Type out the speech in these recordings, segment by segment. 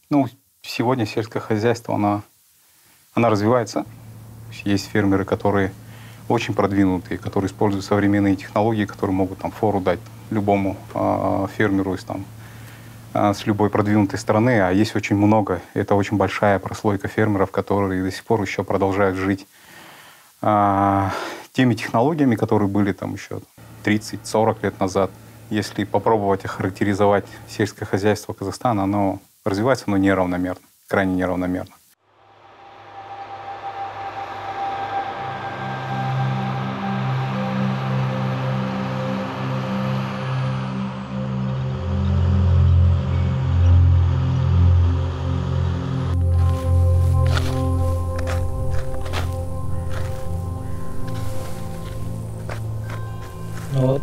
Ну, сегодня сельское хозяйство, она развивается. Есть фермеры, которые очень продвинутые, которые используют современные технологии, которые могут там фору дать любому фермеру с любой продвинутой страны. А есть очень много, это очень большая прослойка фермеров, которые до сих пор еще продолжают жить теми технологиями, которые были там еще 30-40 лет назад. Если попробовать охарактеризовать сельское хозяйство Казахстана, оно развивается, но неравномерно, крайне неравномерно. Вот.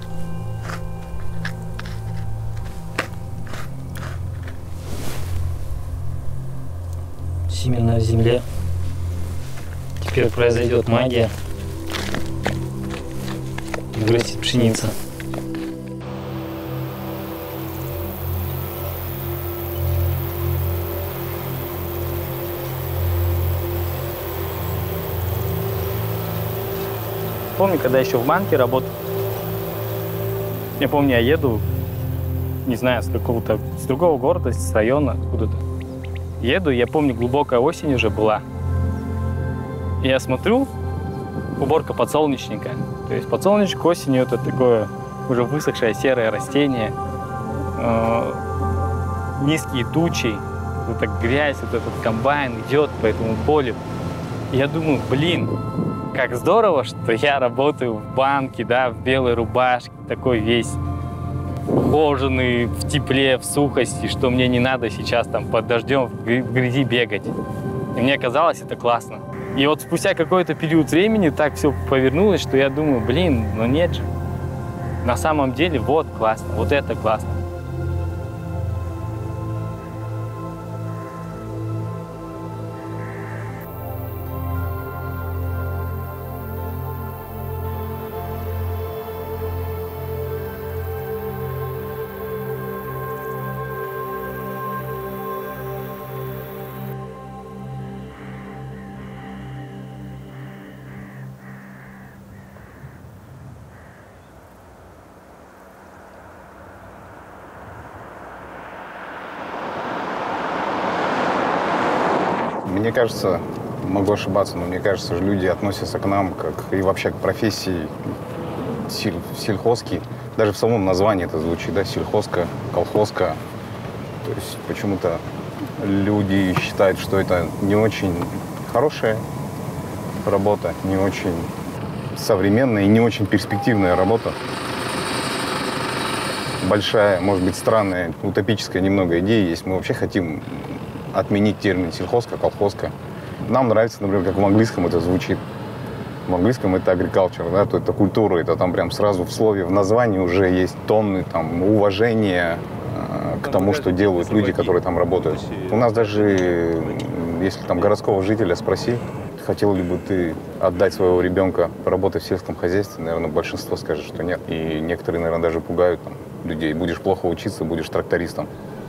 Семена в земле. Теперь произойдет магия. Вырастет пшеница. Помню, когда еще в банке работал. Я помню, я еду, не знаю, с другого города, с района, откуда-то. Еду, я помню, глубокая осень уже была. И я смотрю, уборка подсолнечника. То есть подсолнечник осенью это такое уже высохшее серое растение, низкие тучи, вот эта грязь, вот этот комбайн идет по этому полю. И я думаю, блин, как здорово, что я работаю в банке, да, в белой рубашке, такой весь ухоженный, в тепле, в сухости, что мне не надо сейчас там под дождем в грязи бегать. И мне казалось это классно. И вот спустя какой-то период времени так все повернулось, что я думаю, блин, ну нет же. На самом деле вот классно, вот это классно. Мне кажется, могу ошибаться, но мне кажется, что люди относятся к нам как и вообще к профессии сельхозки. Даже в самом названии это звучит, да, сельхозка, колхозка. То есть почему-то люди считают, что это не очень хорошая работа, не очень современная и не очень перспективная работа. Большая, может быть, странная, утопическая немного идея есть. Мы вообще хотим отменить термин сельхозка, колхозка. Нам нравится, например, как в английском это звучит. В английском это agriculture, да, то это культура, это там прям сразу в слове, в названии уже есть тонны там уважения к тому, что делают люди, которые там работают. У нас даже, если там городского жителя спроси, хотел ли бы ты отдать своего ребенка поработать в сельском хозяйстве, наверное, большинство скажет, что нет. И некоторые, наверное, даже пугают там людей. Будешь плохо учиться, будешь трактористом.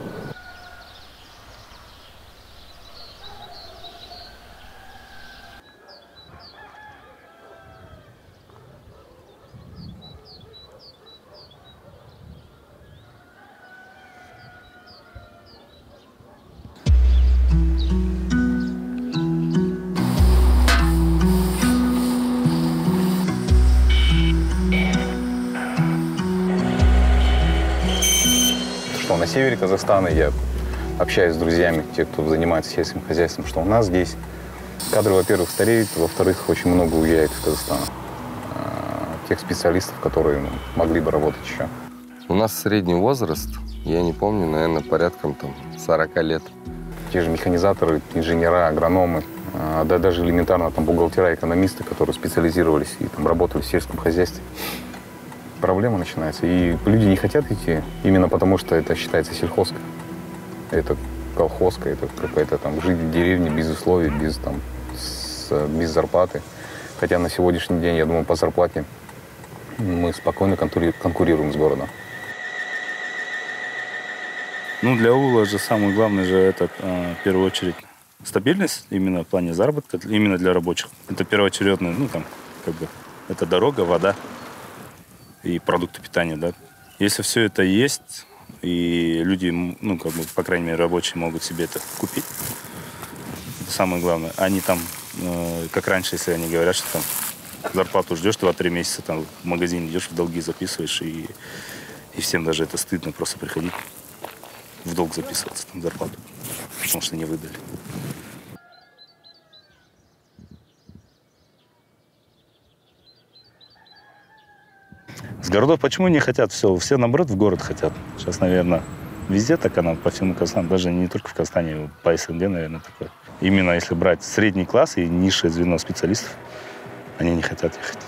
На севере Казахстана я общаюсь с друзьями, те, кто занимается сельским хозяйством, что у нас здесь кадры, во-первых, стареют, во-вторых, очень много уезжает из Казахстана. Тех специалистов, которые могли бы работать еще. У нас средний возраст, я не помню, наверное, порядком там 40 лет. Те же механизаторы, инженера, агрономы, да даже элементарно там бухгалтера, экономисты, которые специализировались и там работали в сельском хозяйстве. Проблема начинается. И люди не хотят идти именно потому, что это считается сельхозка. Это колхозка, это какая-то там жить в деревне без условий, без зарплаты. Хотя на сегодняшний день, я думаю, по зарплате мы спокойно конкурируем с городом. Ну, для аула же самое главное же это, в первую очередь, стабильность именно в плане заработка, именно для рабочих. Это первоочередное, ну, там, как бы, это дорога, вода и продукты питания, да. Если все это есть, и люди, ну, как бы, по крайней мере, рабочие могут себе это купить, это самое главное. Они там, как раньше, если они говорят, что там зарплату ждешь 2-3 месяца, там, в магазин идешь, в долги записываешь, и всем даже это стыдно просто приходить в долг записываться, там, зарплату, потому что не выдали. С городов почему не хотят все? Все, наоборот, в город хотят. Сейчас, наверное, везде так она, по всему Казахстану, даже не только в Казахстане, по СНГ, наверное, такое. Именно если брать средний класс и низшее звено специалистов, они не хотят ехать.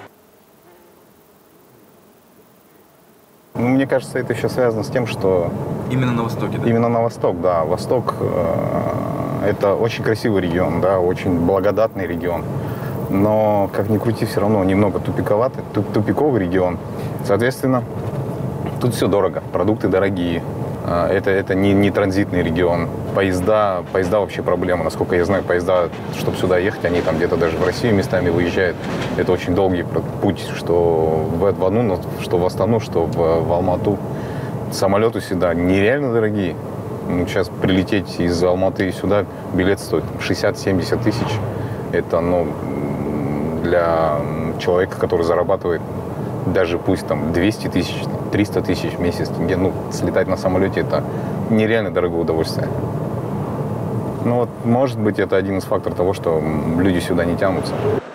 Ну, мне кажется, это еще связано с тем, что... Именно на Востоке, да? Именно на Восток, да. Восток это очень красивый регион, да, очень благодатный регион. Но, как ни крути, все равно немного тупиковый регион. Соответственно, тут все дорого, продукты дорогие. Это не транзитный регион. Поезда вообще проблема. Насколько я знаю, поезда, чтобы сюда ехать, они там где-то даже в Россию местами выезжают. Это очень долгий путь, что в одну, что в Астану, что в Алмату. Самолеты сюда нереально дорогие. Ну, сейчас прилететь из Алматы сюда, билет стоит 60-70 тысяч. Это, ну, для человека, который зарабатывает даже пусть там 200 тысяч, 300 тысяч в месяц, ну, слетать на самолете – это нереально дорогое удовольствие. Ну вот, может быть, это один из факторов того, что люди сюда не тянутся.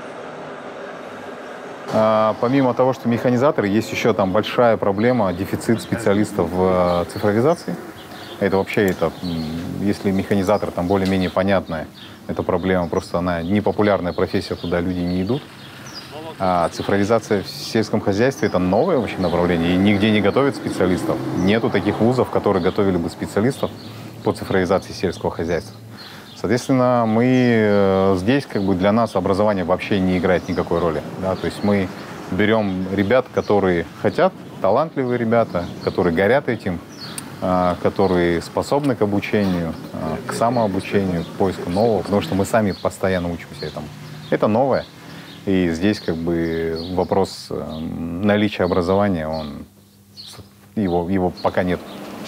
Помимо того, что механизаторы, есть еще там большая проблема, дефицит специалистов в цифровизации. Это вообще, если механизатор там более-менее понятная, это проблема, просто она непопулярная профессия, туда люди не идут. А цифровизация в сельском хозяйстве – это новое вообще направление, и нигде не готовят специалистов. Нету таких вузов, которые готовили бы специалистов по цифровизации сельского хозяйства. Соответственно, мы здесь, как бы, для нас образование вообще не играет никакой роли. Да? То есть мы берем ребят, которые хотят, талантливые ребята, которые горят этим, которые способны к обучению, к самообучению, к поиску нового, потому что мы сами постоянно учимся этому. Это новое. И здесь, как бы, вопрос наличия образования, его пока нет.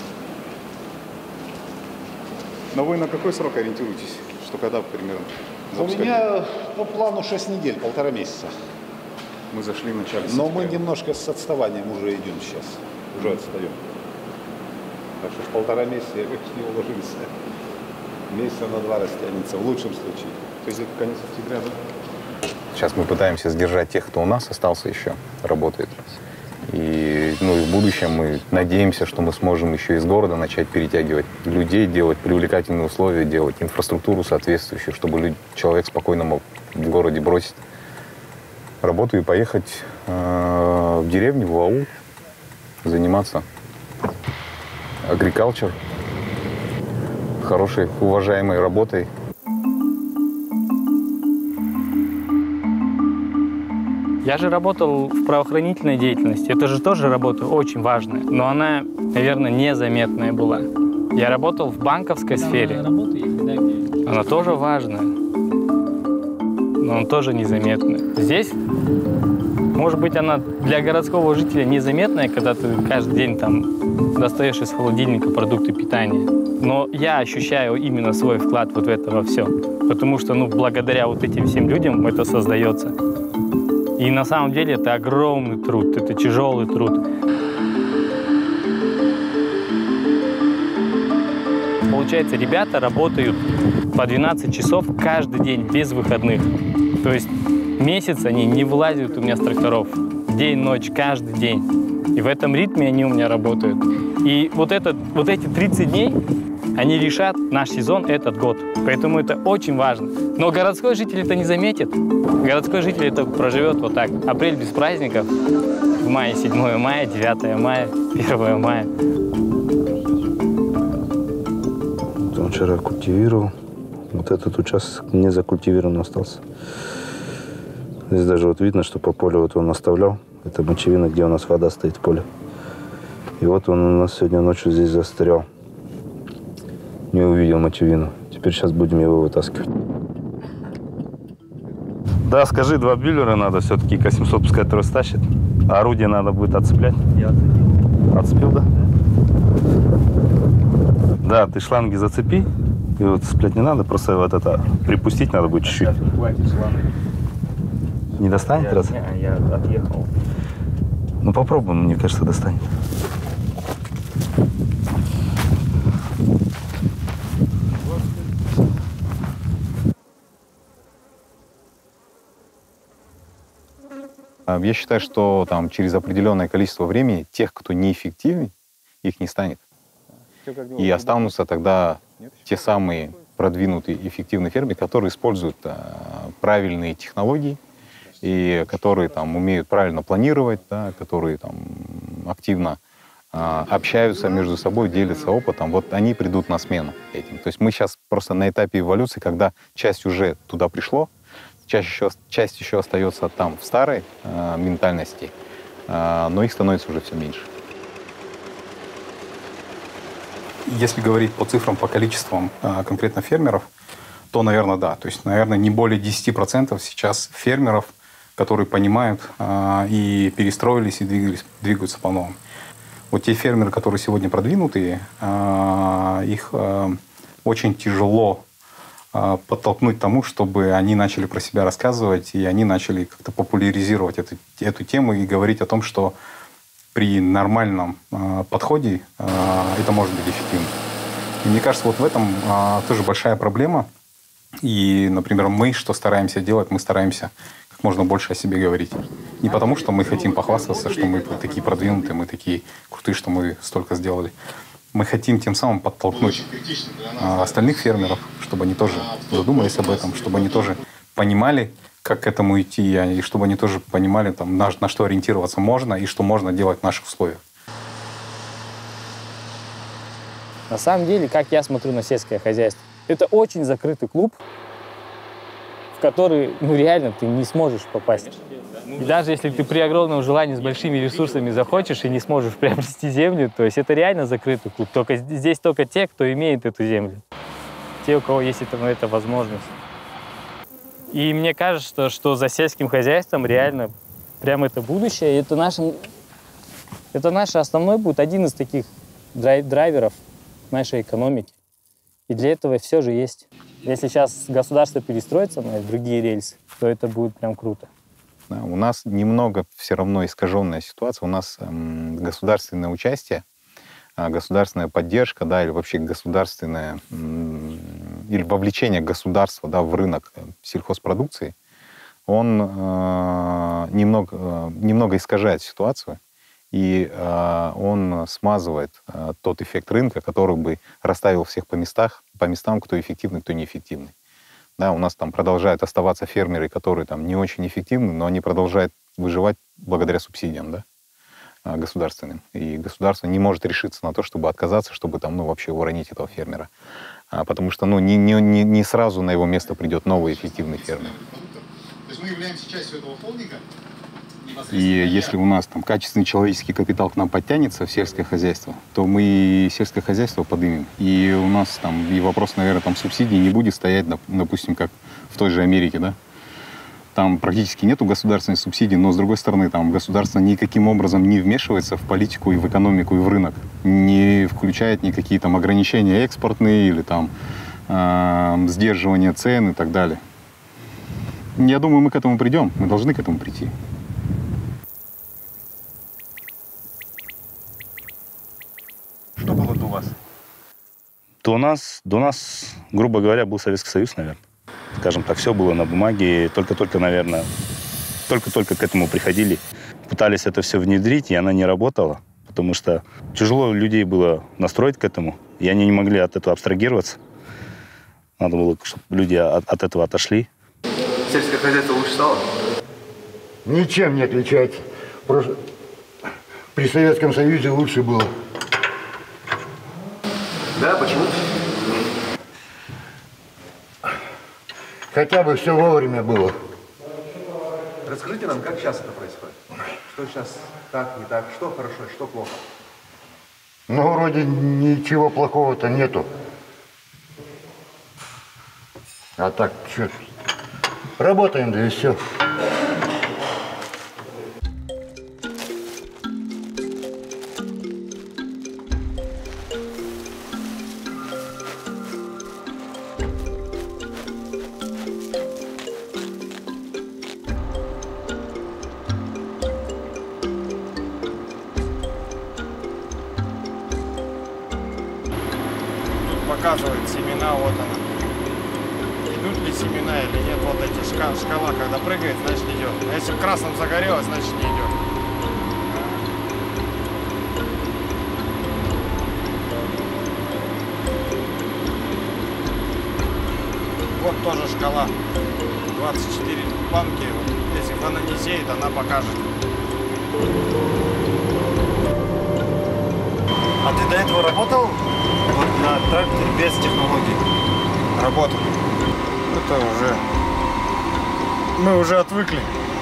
Но вы на какой срок ориентируетесь? Что когда примерно? У меня по плану 6 недель, 1,5 месяца. Мы зашли в начале Но сентября. мы немножко с отставанием уже идем сейчас. Уже отстаем. Так что в 1,5 месяца я как не уложился. Месяца на 2 растянется, в лучшем случае. То есть это конец октября, да? Сейчас мы пытаемся сдержать тех, кто у нас остался еще, работает. И, ну, и в будущем мы надеемся, что мы сможем еще из города начать перетягивать людей, делать привлекательные условия, делать инфраструктуру соответствующую, чтобы человек спокойно мог в городе бросить работу и поехать в деревню, в аул, заниматься агрикалчер, хорошей, уважаемой работой. Я же работал в правоохранительной деятельности. Это же тоже работа очень важная, но она, наверное, незаметная была. Я работал в банковской сфере. Она тоже важная, но она тоже незаметная. Здесь, может быть, она для городского жителя незаметная, когда ты каждый день там достаешь из холодильника продукты питания. Но я ощущаю именно свой вклад вот в это во все. Потому что, ну, благодаря вот этим всем людям это создается. И на самом деле это огромный труд, это тяжелый труд. Получается, ребята работают по 12 часов каждый день, без выходных. То есть месяц они не вылазят у меня с тракторов. День, ночь, каждый день. И в этом ритме они у меня работают. И вот эти 30 дней, они решат наш сезон этот год. Поэтому это очень важно. Но городской житель это не заметит. Городской житель это проживет вот так. Апрель без праздников. В мае 7 мая, 9 мая, 1 мая. Он вчера культивировал. Вот этот участок не закультивирован остался. Здесь даже вот видно, что по полю вот он оставлял. Это мочевина, где у нас вода стоит в поле. И вот он у нас сегодня ночью здесь застрял. не увидел мочевину. Теперь сейчас будем его вытаскивать. Да, скажи, 2 бюллера надо все-таки, К-700 пускай трос тащит. А орудие надо будет отцеплять. Я отцепил. Отцепил, да? Да, ты шланги зацепи. И вот цеплять не надо, просто вот это припустить надо будет чуть-чуть. Не достанет раз? Я отъехал. Ну попробуем, мне кажется, достанет. Я считаю, что там через определенное количество времени тех, кто неэффективен, их не станет. И останутся тогда те самые продвинутые эффективные фермеры, которые используют правильные технологии и которые там умеют правильно планировать, да, которые там активно общаются между собой, делятся опытом. Вот они придут на смену этим. То есть мы сейчас просто на этапе эволюции, когда часть уже туда пришло, часть еще остается там в старой ментальности, но их становится уже все меньше. Если говорить по цифрам, по количествам конкретно фермеров, то, наверное, да. То есть, наверное, не более 10% сейчас фермеров, которые понимают и перестроились, и двигаются по новому. Вот те фермеры, которые сегодня продвинутые, их очень тяжело подтолкнуть к тому, чтобы они начали про себя рассказывать, и они начали как-то популяризировать эту тему и говорить о том, что при нормальном подходе это может быть эффективно. И мне кажется, вот в этом тоже большая проблема. И, например, мы что стараемся делать? Мы стараемся как можно больше о себе говорить. Не потому, что мы хотим похвастаться, что мы такие продвинутые, мы такие крутые, что мы столько сделали. Мы хотим тем самым подтолкнуть остальных фермеров, чтобы они тоже задумались об этом, чтобы они тоже понимали, как к этому идти, и чтобы они тоже понимали, там, на что ориентироваться можно и что можно делать в наших условиях. На самом деле, как я смотрю на сельское хозяйство, это очень закрытый клуб, в который, реально ты не сможешь попасть. И даже если ты при огромном желании с большими ресурсами захочешь и не сможешь приобрести землю, то есть это реально закрытый клуб. Здесь только те, кто имеет эту землю. Те, у кого есть эта возможность. И мне кажется, что за сельским хозяйством реально прям это будущее. Это наш основной будет один из таких драйверов нашей экономики. И для этого все же есть. Если сейчас государство перестроится на другие рельсы, то это будет прям круто. Да, у нас немного все равно искаженная ситуация. У нас государственное участие, государственная поддержка, да, или вообще государственное, или вовлечение государства, да, в рынок сельхозпродукции, он немного искажает ситуацию, и он смазывает тот эффект рынка, который бы расставил всех по местам, кто эффективный, кто неэффективный. Да, у нас там продолжают оставаться фермеры, которые там не очень эффективны, но они продолжают выживать благодаря субсидиям, да, государственным. И государство не может решиться на то, чтобы отказаться, чтобы там, вообще уронить этого фермера. Потому что не сразу на его место придет новый эффективный фермер. То есть мы являемся частью этого холдинга. И если у нас там качественный человеческий капитал к нам подтянется в сельское хозяйство, то мы и сельское хозяйство поднимем. И у нас там и вопрос, наверное, там субсидий не будет стоять, допустим, как в той же Америке, да? Там практически нету государственной субсидии, но, с другой стороны, там государство никаким образом не вмешивается в политику и в экономику, и в рынок. Не включает никакие там ограничения экспортные или там сдерживание цен и так далее. Я думаю, мы к этому придем, мы должны к этому прийти. Что было до вас? До нас, грубо говоря, был Советский Союз, наверное. Скажем так, все было на бумаге. Только-только, наверное, только-только к этому приходили. Пытались это все внедрить, и она не работала. Потому что тяжело людей было настроить к этому. И они не могли от этого абстрагироваться. Надо было, чтобы люди от этого отошли. Сельское хозяйство лучше стало? Ничем не отличается. При Советском Союзе лучше было. Да, почему? Хотя бы все вовремя было. Расскажите нам, как сейчас это происходит? Что сейчас так, не так? Что хорошо, что плохо? Ну, вроде ничего плохого-то нету. А так, что, работаем, да и все. Показывает семена, вот она. Идут ли семена или нет, вот эти шкала, когда прыгает, значит идет. А если в красном загорелось, значит не идет. Вот тоже шкала. 24 планки. Если она не сеет, она покажет. А ты до этого работал вот на тракторе без технологий? Работал. Это уже... Мы уже отвыкли.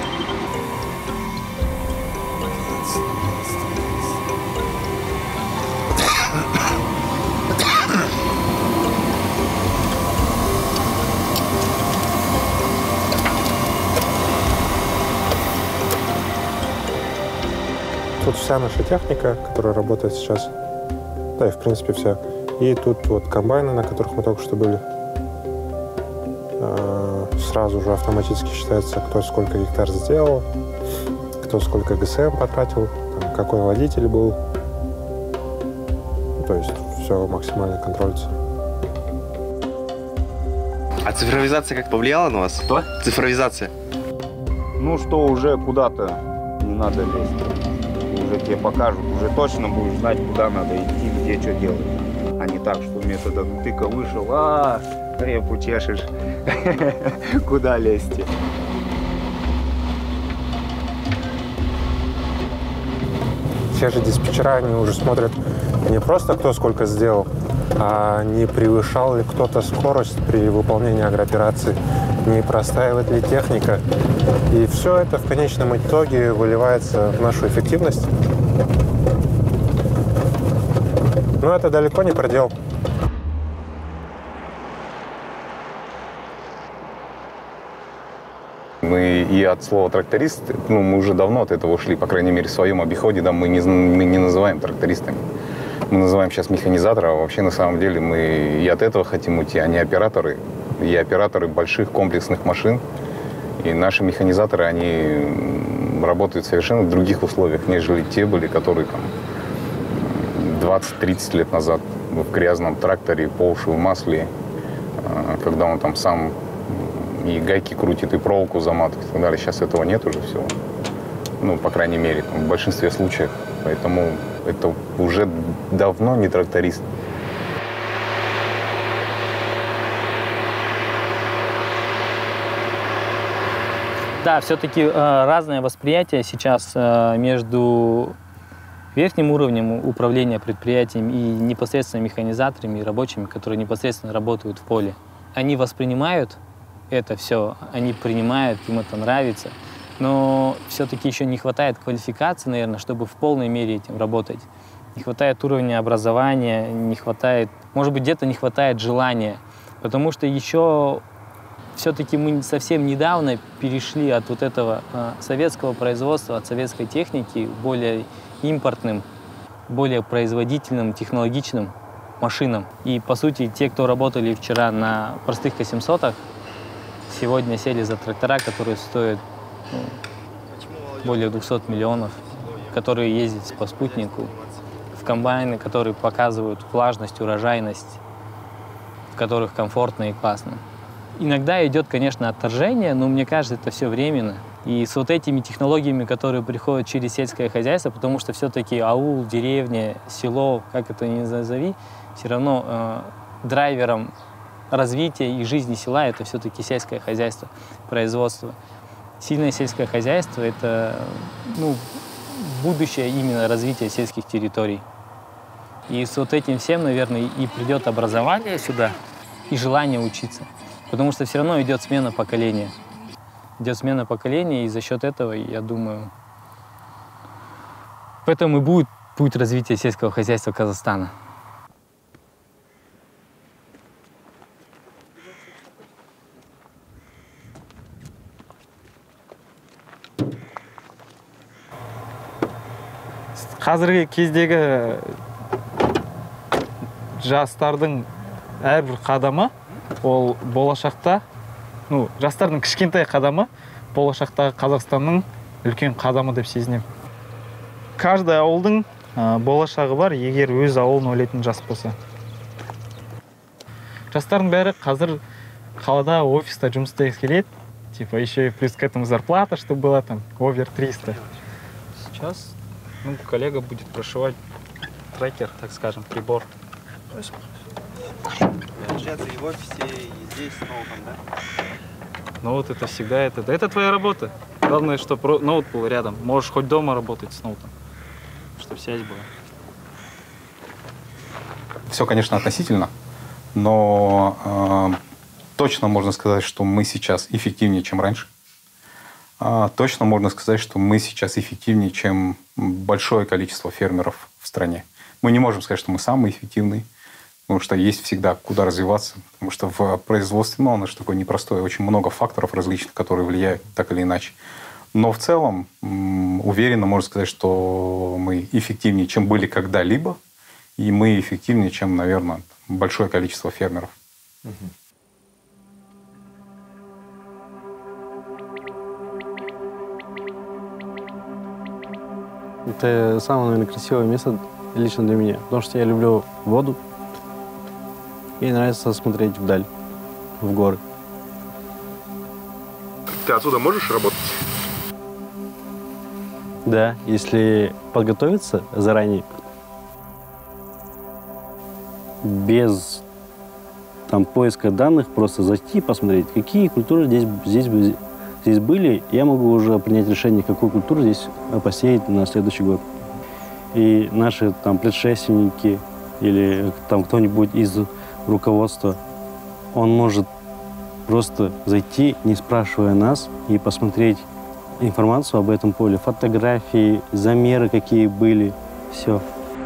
Тут вся наша техника, которая работает сейчас, да и в принципе вся. И тут вот комбайны, на которых мы только что были. Сразу же автоматически считается, кто сколько гектар сделал, кто сколько ГСМ потратил, там, какой водитель был. То есть все максимально контролится. А цифровизация как повлияла на вас? Что? Цифровизация. Ну, что уже куда-то не надо лезть. Уже тебе покажут, уже точно будешь знать, куда надо идти, где что делать. А не так, что методом тыка вышел, репу чешешь, куда лезть. Все же диспетчера, они уже смотрят не просто кто сколько сделал, а не превышал ли кто-то скорость при выполнении агрооперации, не простаивает ли техника. И все это в конечном итоге выливается в нашу эффективность. Но это далеко не предел. Мы и от слова тракторист, мы уже давно от этого ушли, по крайней мере, в своем обиходе, да, мы не называем трактористами. Мы называем сейчас механизаторы, а вообще на самом деле мы и от этого хотим уйти, а не операторы. И операторы больших комплексных машин. И наши механизаторы, они работают в совершенно других условиях, нежели те были, которые там 20-30 лет назад в грязном тракторе, по уши в масле, когда он там сам и гайки крутит, и проволоку заматывает и так далее. Сейчас этого нет уже всего. Ну, по крайней мере, в большинстве случаев. Поэтому это уже давно не тракторист. Да, все-таки разное восприятие сейчас между верхним уровнем управления предприятием и непосредственно механизаторами и рабочими, которые непосредственно работают в поле. Они воспринимают это все, они принимают, им это нравится, но все-таки еще не хватает квалификации, наверное, чтобы в полной мере этим работать. Не хватает уровня образования, не хватает, может быть, где-то не хватает желания, потому что еще все-таки мы совсем недавно перешли от вот этого советского производства, от советской техники к более импортным, более производительным, технологичным машинам. И, по сути, те, кто работали вчера на простых К700-ах, сегодня сели за трактора, которые стоят более 200 миллионов, которые ездят по спутнику, в комбайны, которые показывают влажность, урожайность, в которых комфортно и классно. Иногда идет, конечно, отторжение, но мне кажется, это все временно. И с вот этими технологиями, которые приходят через сельское хозяйство, потому что все-таки аул, деревня, село, как это ни назови, все равно драйвером развития и жизни села это все-таки сельское хозяйство, производство. Сильное сельское хозяйство – это будущее именно развития сельских территорий. И с вот этим всем, наверное, и придет образование сюда, и желание учиться. Потому что все равно идет смена поколения. Идет смена поколения, и за счет этого, я думаю, в этом и будет путь развития сельского хозяйства Казахстана. Қазіргі кездегі жастардың әрбір қадамы ол болашақта, жастардың кішкентай қадамы болашақтағы Қазақстанның үлкен қадамы деп сезінемін. Каждый ауылдың болашағы бар, егер өз ауылын ойлайтын жас болса. Жастардың бәрі қазір қалада офиста жұмыс істегісі келеді. Типа еще и плюс к этому зарплата, что была там овер 300. Сейчас коллега будет прошивать трекер, так скажем, прибор. Получается, и в офисе, и здесь с ноутом, да? Ну вот это всегда это твоя работа. Главное, чтобы ноут был рядом. Можешь хоть дома работать с ноутом, чтобы связь была. Все, конечно, относительно, но точно можно сказать, что мы сейчас эффективнее, чем раньше. Точно можно сказать, что мы сейчас эффективнее, чем большое количество фермеров в стране. Мы не можем сказать, что мы самые эффективные, потому что есть всегда куда развиваться, потому что в производстве, оно же такое непростое, очень много факторов различных, которые влияют так или иначе. Но в целом, уверенно можно сказать, что мы эффективнее, чем были когда-либо, и мы эффективнее, чем, наверное, большое количество фермеров. Это самое, наверное, красивое место лично для меня, потому что я люблю воду. Мне нравится смотреть вдаль, в горы. Ты отсюда можешь работать? Да, если подготовиться заранее, без поиска данных, просто зайти и посмотреть, какие культуры здесь были, я могу уже принять решение, какую культуру здесь посеять на следующий год. И наши предшественники или кто-нибудь из руководства, он может просто зайти, не спрашивая нас, и посмотреть информацию об этом поле, фотографии, замеры какие были, все.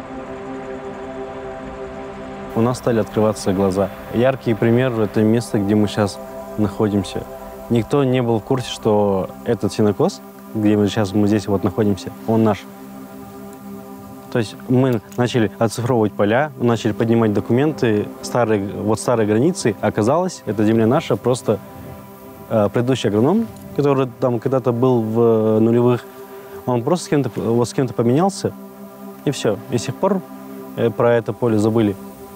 У нас стали открываться глаза. Яркий пример – это место, где мы сейчас находимся. Никто не был в курсе, что этот сенокос, где мы здесь находимся, он наш. То есть мы начали оцифровывать поля, начали поднимать документы, старые границы. Оказалось, эта земля наша, просто предыдущий агроном, который там когда-то был в нулевых, он просто с кем-то поменялся, и все. И с тех пор про это поле забыли.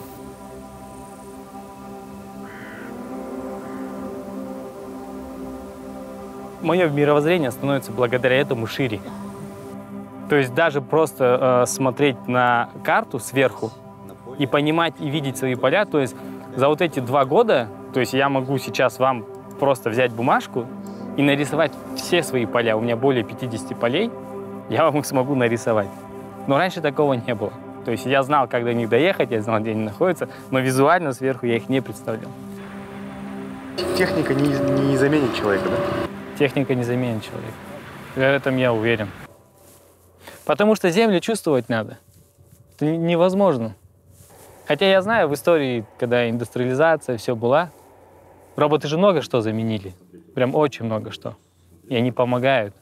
Мое мировоззрение становится благодаря этому шире. То есть даже просто смотреть на карту сверху и понимать и видеть свои поля, то есть за вот эти 2 года, то есть я могу сейчас вам просто взять бумажку и нарисовать все свои поля. У меня более 50 полей, я вам их смогу нарисовать. Но раньше такого не было. То есть я знал, как до них доехать, я знал, где они находятся, но визуально сверху я их не представлял. Техника не заменит человека, да? Техника не заменит человека. В этом я уверен. Потому что землю чувствовать надо. Это невозможно. Хотя я знаю, в истории, когда индустриализация, все была, роботы же много что заменили. Прям очень много что. И они помогают.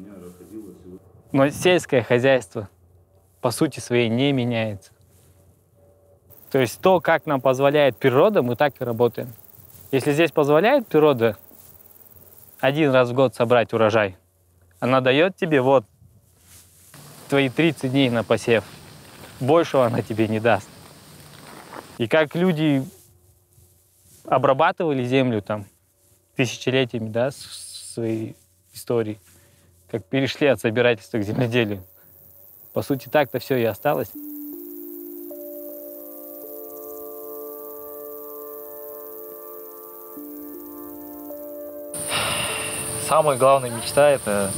Но сельское хозяйство по сути своей не меняется. То есть то, как нам позволяет природа, мы так и работаем. Если здесь позволяет природа 1 раз в год собрать урожай, она дает тебе вот твои 30 дней на посев. Большего она тебе не даст. И как люди обрабатывали землю тысячелетиями, да, своей истории, как перешли от собирательства к земледелию. По сути, так-то все и осталось. Самая главная мечта – это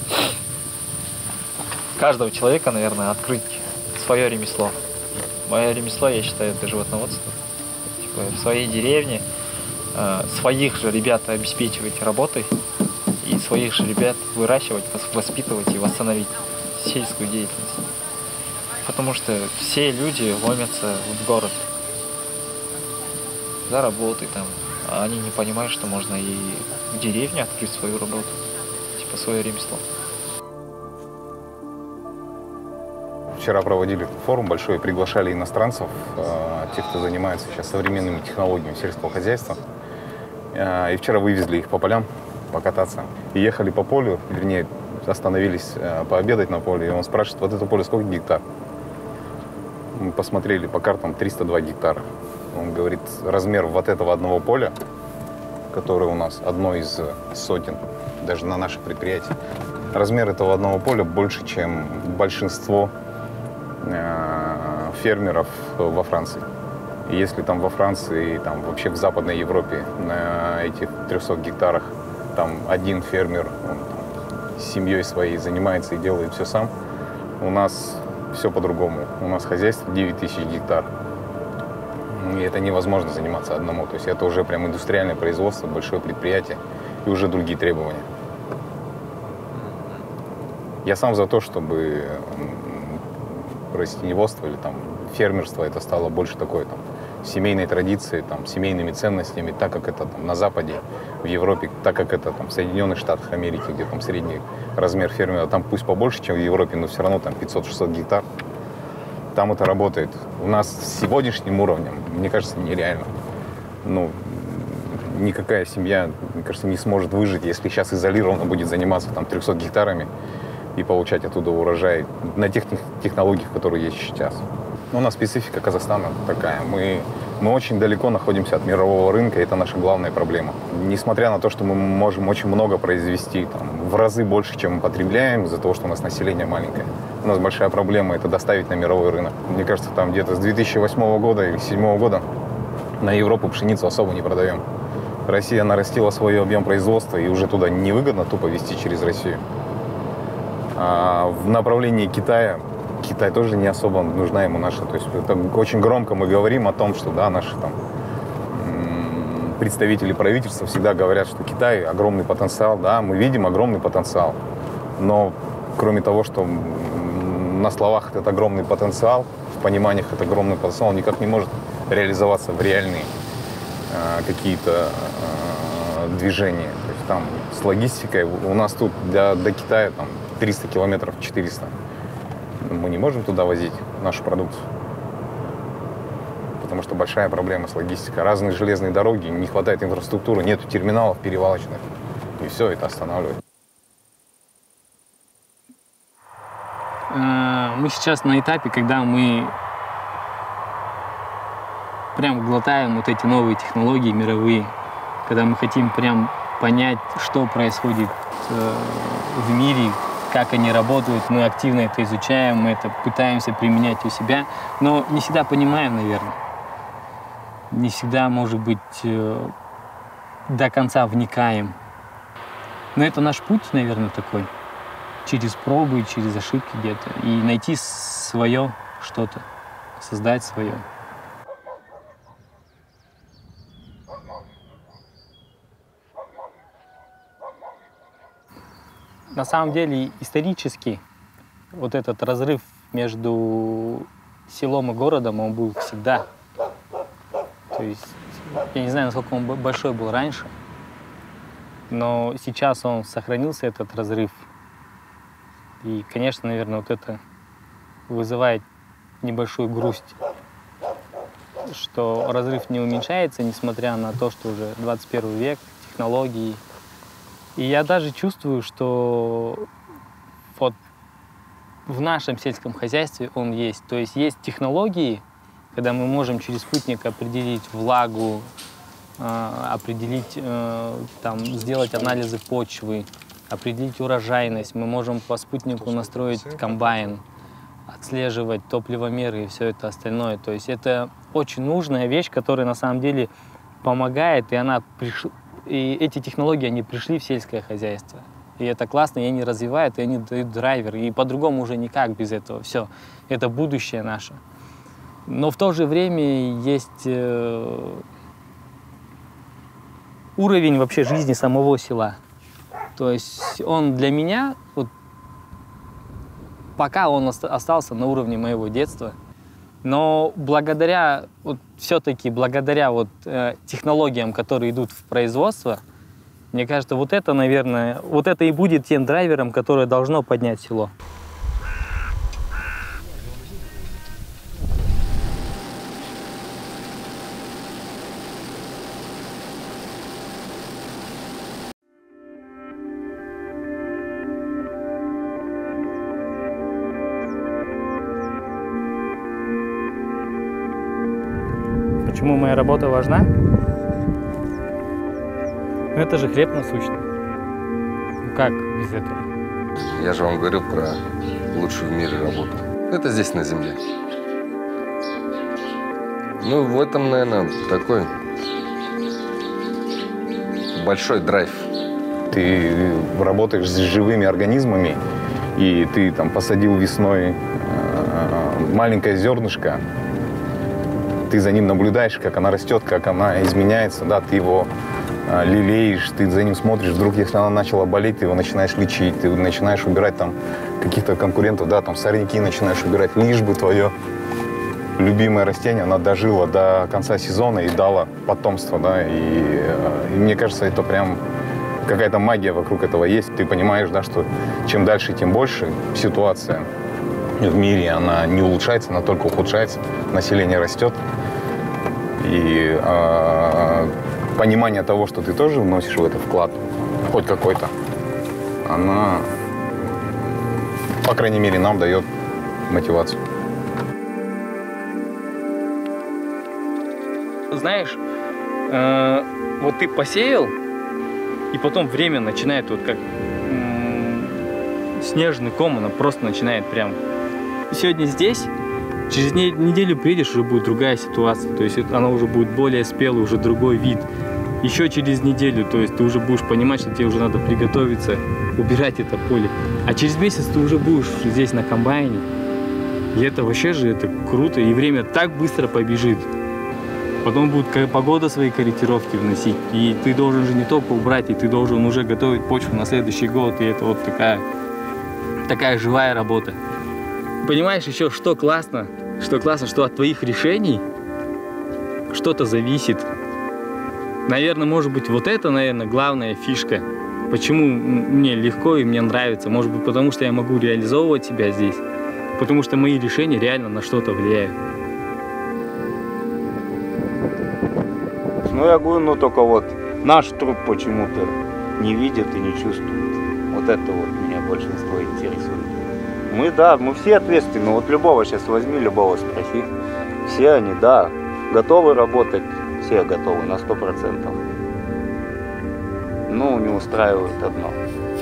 каждого человека, наверное, открыть свое ремесло. Мое ремесло, я считаю, это животноводство. В своей деревне своих же ребят обеспечивать работой и своих же ребят выращивать, воспитывать и восстановить сельскую деятельность. Потому что все люди ломятся в город за работой а они не понимают, что можно и в деревне открыть свою работу, свое ремесло. вчера проводили форум большой, приглашали иностранцев, тех, кто занимается сейчас современными технологиями сельского хозяйства. И вчера вывезли их по полям покататься. И ехали по полю, вернее, остановились пообедать на поле. И он спрашивает, вот это поле сколько гектар? Мы посмотрели по картам, 302 гектара. Он говорит, размер вот этого одного поля, которое у нас одно из сотен, даже на наше предприятие, размер этого одного поля больше, чем большинство фермеров во Франции. И если там во Франции, там вообще в Западной Европе на этих 300 гектарах там один фермер, он там, с семьей своей занимается и делает все сам, у нас все по-другому. У нас хозяйство 9000 гектар. И это невозможно заниматься одному. То есть это уже прям индустриальное производство, большое предприятие и уже другие требования. Я сам за то, чтобы растениеводство или там фермерство это стало больше такой там семейной традицией, там, семейными ценностями, так как это там, на Западе, в Европе, так как это там, в Соединенных Штатах Америки, где там средний размер фермера, там пусть побольше, чем в Европе, но все равно там 500-600 гектар. Там это работает. У нас с сегодняшним уровнем, мне кажется, нереально. Ну, никакая семья, мне кажется, не сможет выжить, если сейчас изолированно будет заниматься там 300 гектарами и получать оттуда урожай на тех технологиях, которые есть сейчас. У нас специфика Казахстана такая. Мы очень далеко находимся от мирового рынка, и это наша главная проблема. Несмотря на то, что мы можем очень много произвести, там, в разы больше, чем мы потребляем, из-за того, что у нас население маленькое. У нас большая проблема – это доставить на мировой рынок. Мне кажется, там где-то с 2008 года или 2007 года на Европу пшеницу особо не продаем. Россия нарастила свой объем производства, и уже туда невыгодно тупо везти через Россию. А в направлении Китая Китай тоже не особо нужна ему наша. То есть это очень громко мы говорим о том, что да, наши там представители правительства всегда говорят, что Китай огромный потенциал. Да, мы видим огромный потенциал. Но кроме того, что на словах этот огромный потенциал, в пониманиях этот огромный потенциал, он никак не может реализоваться в реальные какие-то движения. То есть там с логистикой у нас тут до Китая там 300 километров, 400. Мы не можем туда возить нашу продукцию, потому что большая проблема с логистикой. Разные железные дороги, не хватает инфраструктуры, нету терминалов перевалочных, и все это останавливает. Мы сейчас на этапе, когда мы прям глотаем вот эти новые технологии мировые, когда мы хотим прям понять, что происходит в мире, как они работают, мы активно это изучаем, мы это пытаемся применять у себя, но не всегда понимаем, наверное. Не всегда, может быть, до конца вникаем. Но это наш путь, наверное, такой. Через пробы, через ошибки где-то. И найти свое что-то, создать свое. На самом деле, исторически, вот этот разрыв между селом и городом, он был всегда. То есть, я не знаю, насколько он большой был раньше, но сейчас он сохранился, этот разрыв. И, конечно, наверное, вот это вызывает небольшую грусть, что разрыв не уменьшается, несмотря на то, что уже 21 век, технологии. И я даже чувствую, что вот в нашем сельском хозяйстве он есть. То есть есть технологии, когда мы можем через спутник определить влагу, определить, там, сделать анализы почвы, определить урожайность. Мы можем по спутнику настроить комбайн, отслеживать топливомеры и все это остальное. То есть это очень нужная вещь, которая на самом деле помогает, и эти технологии, они пришли в сельское хозяйство. И это классно, и они развивают, и они дают драйвер. И по-другому уже никак без этого. Все, это будущее наше. Но в то же время есть уровень вообще жизни самого села. То есть он для меня, вот, пока он остался на уровне моего детства, но благодаря, вот, все-таки благодаря вот, технологиям, которые идут в производство, мне кажется, вот это, наверное, вот это и будет тем драйвером, которое должно поднять село. Почему моя работа важна? Это же хлеб насущный. Ну как без этого? Я же вам говорил про лучшую в мире работу. Это здесь, на земле. Ну, в этом, наверное, такой большой драйв. Ты работаешь с живыми организмами, и ты там посадил весной маленькое зернышко, ты за ним наблюдаешь, как она растет, как она изменяется, да, ты его лелеешь, ты за ним смотришь, вдруг, если она начала болеть, ты его начинаешь лечить, ты начинаешь убирать там каких-то конкурентов, да, там сорняки начинаешь убирать, лишь бы твое любимое растение, она дожила до конца сезона и дала потомство, да, и мне кажется, это прям какая-то магия вокруг этого есть. Ты понимаешь, да, что чем дальше, тем больше ситуация в мире, она не улучшается, она только ухудшается, население растет, и понимание того, что ты тоже вносишь в это вклад, хоть какой-то, она, по крайней мере, нам дает мотивацию. Знаешь, вот ты посеял, и потом время начинает вот как снежный ком, она просто начинает прям. Сегодня здесь, через неделю приедешь, уже будет другая ситуация, то есть она уже будет более спелая, уже другой вид. Еще через неделю, то есть ты уже будешь понимать, что тебе уже надо приготовиться, убирать это поле. А через месяц ты уже будешь здесь на комбайне. И это вообще же это круто, и время так быстро побежит. Потом будет погода свои корректировки вносить, и ты должен же не только убрать, и ты должен уже готовить почву на следующий год, и это вот такая живая работа. Понимаешь еще, что классно, что от твоих решений что-то зависит. Наверное, может быть, вот это, наверное, главная фишка. Почему мне легко и мне нравится? Может быть, потому что я могу реализовывать себя здесь, потому что мои решения реально на что-то влияют. Ну, я говорю, ну, только вот наш труд почему-то не видит и не чувствует. Вот это вот меня большинство интересует. Мы все ответственны. Вот любого сейчас возьми, любого спроси. Все они, да, готовы работать, все готовы на 100%. Ну, не устраивает одно.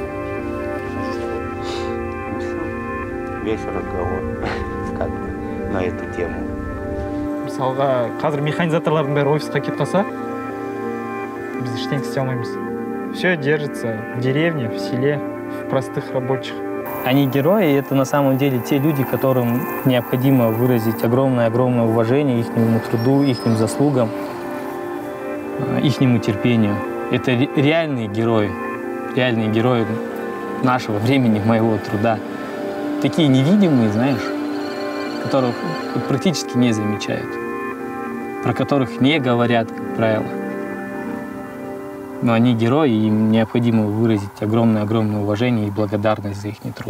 Весь разговор как бы на эту тему. Мысалға, қазір механизаторлардың бәрі офисқа кетіп қалса, біз ештеңе істей алмаймыз. Все держится в деревне, в селе, в простых рабочих. Они герои, и это на самом деле те люди, которым необходимо выразить огромное-огромное уважение их труду, их заслугам, их терпению. Это реальные герои нашего времени, моего труда. Такие невидимые, знаешь, которых практически не замечают, про которых не говорят, как правило. Но они герои, и им необходимо выразить огромное-огромное уважение и благодарность за их труд.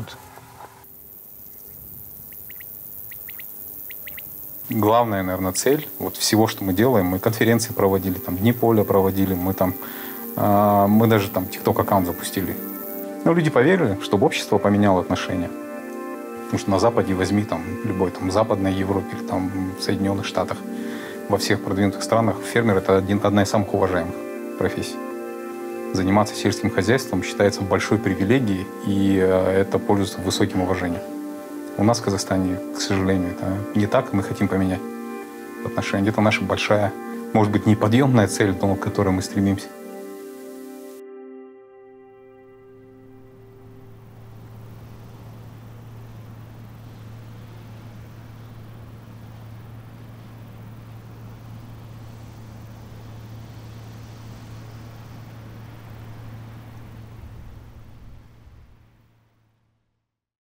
Главная, наверное, цель вот всего, что мы делаем, мы конференции проводили, там, Дни поля проводили, мы даже там TikTok-аккаунт запустили. Но люди поверили, чтобы общество поменяло отношения. Потому что на Западе возьми там любой там Западной Европе или там в Соединенных Штатах, во всех продвинутых странах фермер — это одна из самых уважаемых профессий. Заниматься сельским хозяйством считается большой привилегией, и это пользуется высоким уважением. У нас в Казахстане, к сожалению, это не так, мы хотим поменять отношения. Это наша большая, может быть, неподъемная цель, но к которой мы стремимся.